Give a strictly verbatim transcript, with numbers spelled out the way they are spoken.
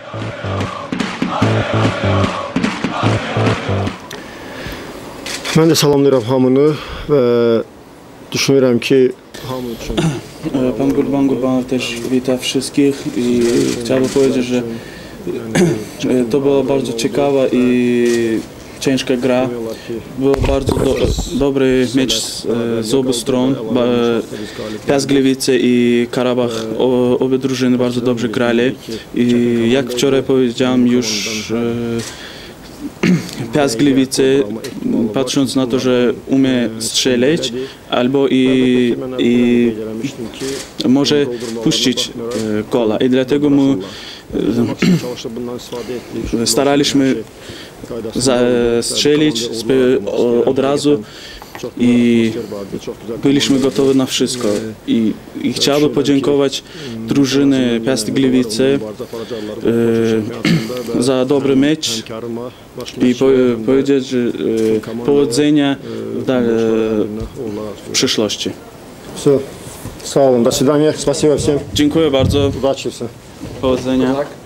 Ben de salamlayıram hamını ve düşünürəm ki, hamı üçün. Pan Gurban Gurbanow też wita wszystkich i chciałbym powiedzieć, że to była bardzo ciekawa i ciężka gra. Było bardzo do, dobry mecz z, z obu stron. Piast Gliwice i Karabach, o, obie drużyny bardzo dobrze grali. I jak wczoraj powiedziałem już, Piast Gliwice, patrząc na to, że umie strzelać, albo i, i może puścić gola. I dlatego my staraliśmy strzelić od razu i byliśmy gotowi na wszystko. I, i chciałbym podziękować drużynie Piast Gliwice e, za dobry mecz i po, powiedzieć, że e, powodzenia w, e, w przyszłości. Все, sağ olun, до свидания, спасибо всем. Dziękuję bardzo. Удачи, все. Powodzenia.